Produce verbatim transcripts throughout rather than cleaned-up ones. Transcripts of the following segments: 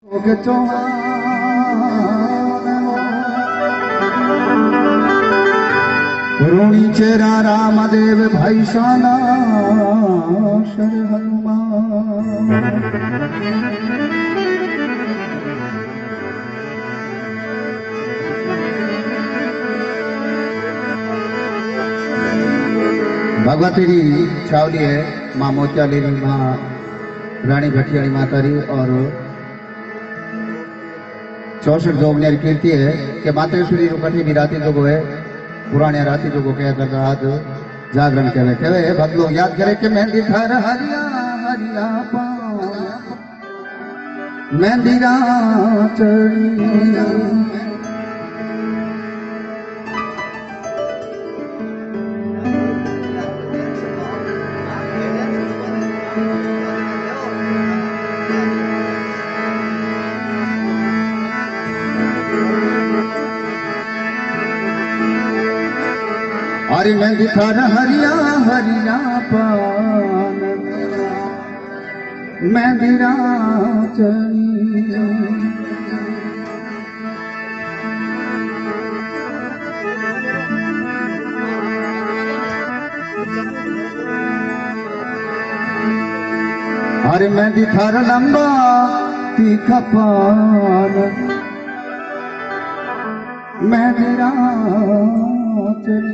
रोणी चेरा रामदेव भाई शाना शर हनुमान भगवती छावली है माँ मोतियाली माँ रानी भटियाली मातारी और चौसठ जोगने कीर्ति है कि मातेश्वरी रुकठी भी राती जोगो है पुराने राती जोगो कह कर आज जागरण कहे कहे भक्त लोग याद करे कि मेहंदी थार हरिया हरिया मेहंदी राचड़ी हरी मेहंदी थार हरिया हरिया पान मेहंदी राचड़ी हरी मेहंदी थार लंबा तीखा पान मेहंदी राचड़ी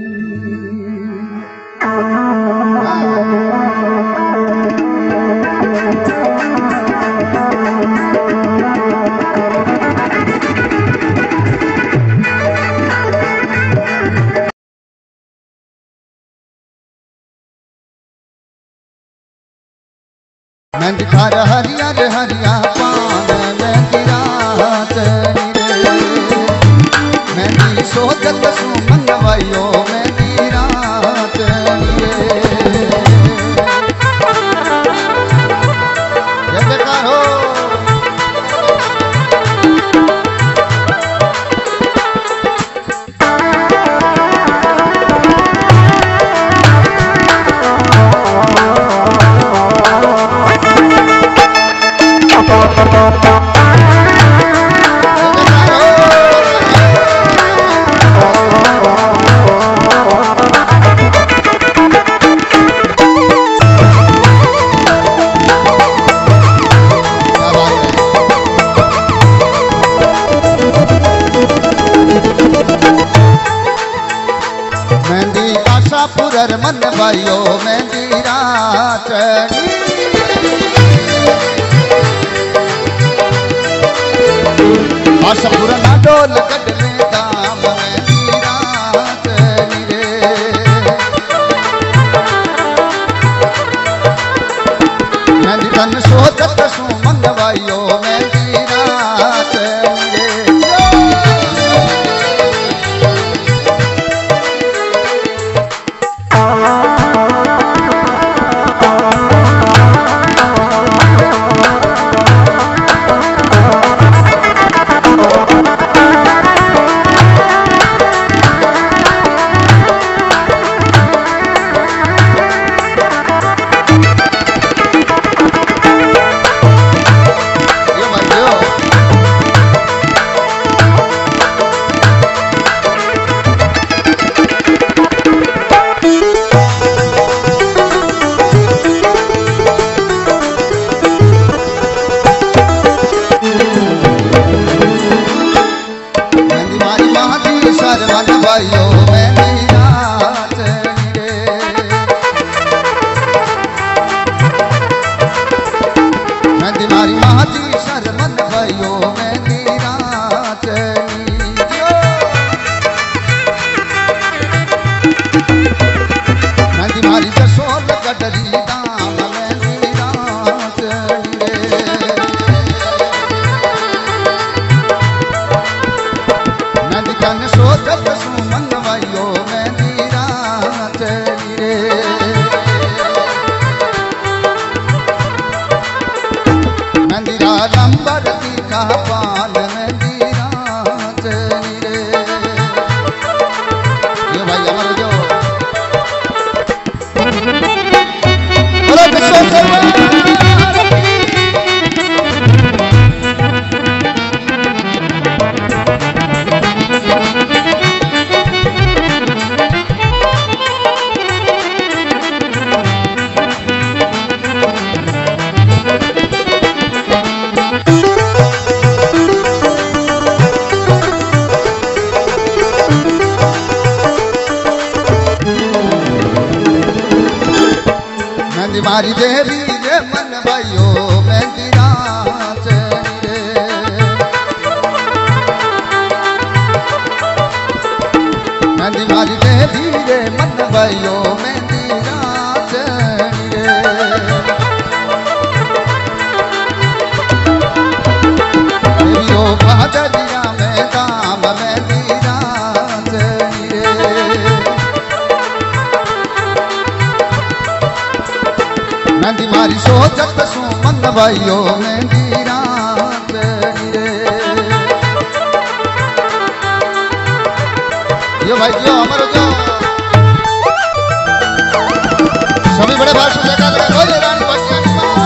मेहंदी थार हरिया रे हरिया पान मेहंदी राचड़ी रे मेहंदी सोचत सुमन वयो मेहंदी राचड़ी रे जय जयकार हो मेहंदी आशापुर मन भाइयो मेहंदी राचड़ी आशापुर ना डोल कटने दाम मेहंदी राचड़ी रे मेहंदी तन सोचत सुमन भाइयो मेहंदी राचड़ी रे मारी देवी रे मन भाइयो मेहंदी नाच रे मेहंदी मारी देवी रे मन भाइयो मेहंदी नाच रे देवियो भाजलिया में दाम मेहंदी नाच रे मेहंदी मारी सोचत सू मन भाइयो मेहंदी नाच रे यो भाई यो हमारो जो सभी बड़े भाषण लगा लगा बोले रानी भटियानी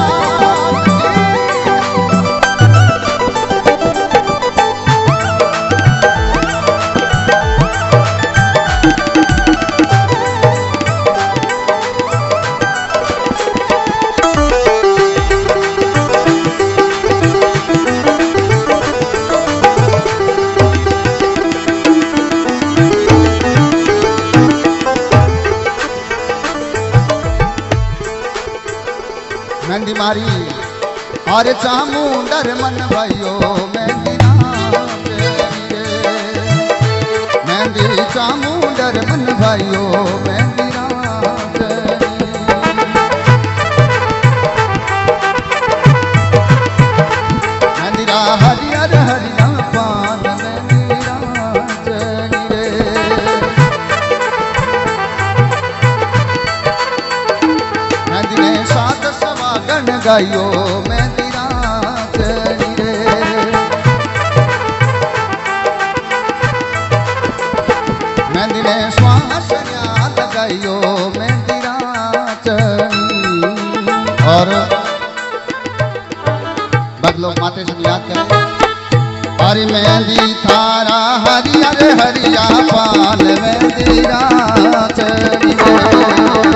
मेहंदी मारी और चामुंडर मन भाइयो मेहंदी नाच रे मेहंदी चामुंडर मन भाइयो मेहंदी नाच मेहंदी रा हरियर हरिया पान मेहंदी नाच रे मेहंदी ने सात गण गाइयो मेहंदी नाच रे मेहंदी ने श्वास लगाइयो मेहंदी नाच और बद लोग माते से याद करें अरे मेहंदी थारा हरियर हरिया पान मेहंदी नाच रे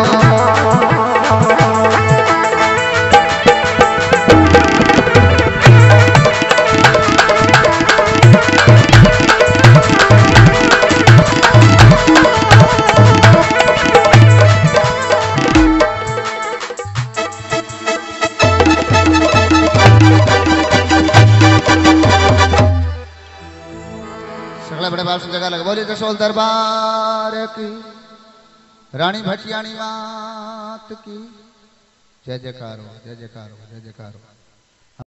बड़े बाप से जगह लगा बोली कसोल दरबार की रानी भटियानी मात की जय जयकार हो जय जयकार हो जय जयकार हो।